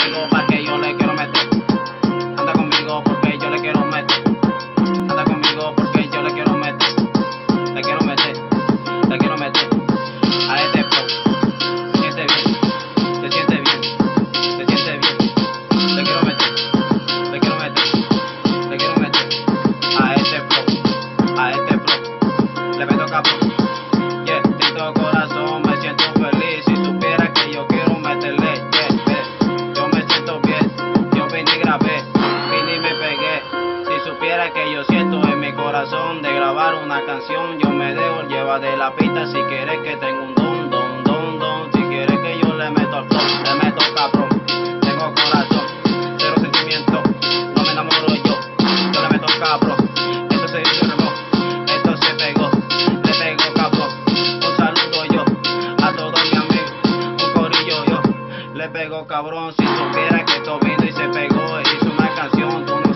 conmigo pa' que yo le quiero meter. Anda conmigo porque yo le quiero meter. Anda conmigo porque yo le quiero meter. Le quiero meter, le quiero meter a este flow. Se siente bien, se siente bien, se siente bien. Le quiero meter, le quiero meter, le quiero meter a este flow, a este flow. Le meto cabrón. Yeah, siento corazón, me siento feliz. Si supiera que yo quiero meterle, yo me siento bien. Yo vine y grabé, vine y me pegué. Si supiera que yo siento en mi corazón de grabar una canción, yo me dejo llevar de la pista. Si quieres que tengo un don. Si quieres que yo le meto al flow, le meto cabrón. Tengo corazón, cero sentimiento, no me enamoro yo le meto cabrón. Esto se disfrutó, esto se pegó, le pegó cabrón. Un saludo yo a todos mis amigos, un corillo yo le pegó cabrón. Si supiera que esto vino y se pegó, hizo una canción, tú no